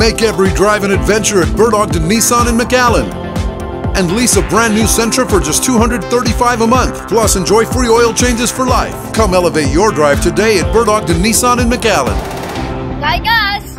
Make every drive an adventure at Bert Ogden Nissan in McAllen. And lease a brand new Sentra for just $235 a month. Plus, enjoy free oil changes for life. Come elevate your drive today at Bert Ogden Nissan in McAllen. Like us!